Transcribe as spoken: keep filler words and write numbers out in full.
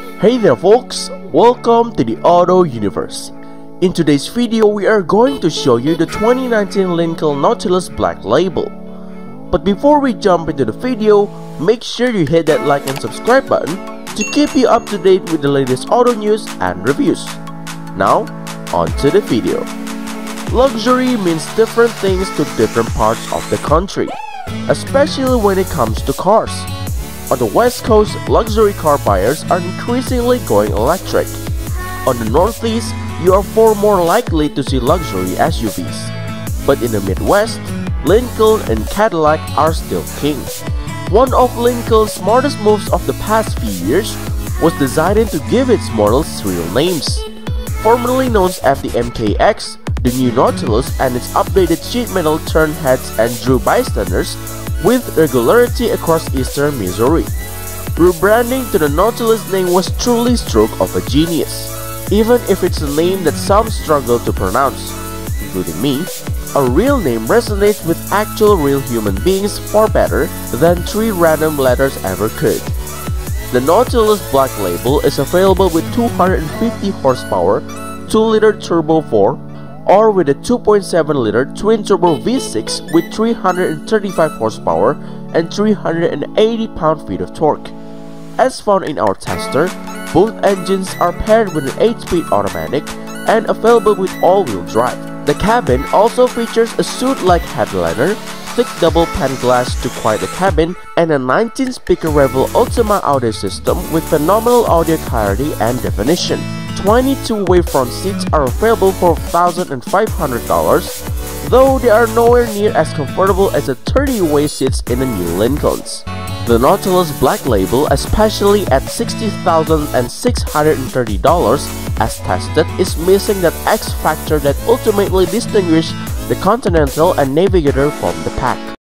Hey there folks, welcome to the Auto Universe. In today's video, we are going to show you the twenty nineteen Lincoln Nautilus Black Label. But before we jump into the video, make sure you hit that like and subscribe button to keep you up to date with the latest auto news and reviews. Now, on to the video. Luxury means different things to different parts of the country, especially when it comes to cars. On the West Coast, luxury car buyers are increasingly going electric. On the Northeast, you are far more likely to see luxury S U Vs. But in the Midwest, Lincoln and Cadillac are still king. One of Lincoln's smartest moves of the past few years was deciding to give its models real names. Formerly known as the M K X, the new Nautilus and its updated sheet metal turned heads and drew bystanders with regularity across eastern Missouri. Rebranding to the Nautilus name was truly a stroke of a genius, even if it's a name that some struggle to pronounce, including me. A real name resonates with actual real human beings far better than three random letters ever could. The Nautilus Black Label is available with two hundred fifty horsepower, two liter turbo four, or with a two point seven liter twin-turbo V six with three hundred thirty-five horsepower and three hundred eighty pound-feet of torque. As found in our tester, both engines are paired with an eight speed automatic and available with all-wheel drive. The cabin also features a suit-like headliner, thick double-pane glass to quiet the cabin, and a nineteen speaker Revel Ultima audio system with phenomenal audio clarity and definition. twenty-two way front seats are available for one thousand five hundred dollars, though they are nowhere near as comfortable as the thirty way seats in the new Lincolns. The Nautilus Black Label, especially at sixty thousand six hundred thirty dollars as tested, is missing that X factor that ultimately distinguishes the Continental and Navigator from the pack.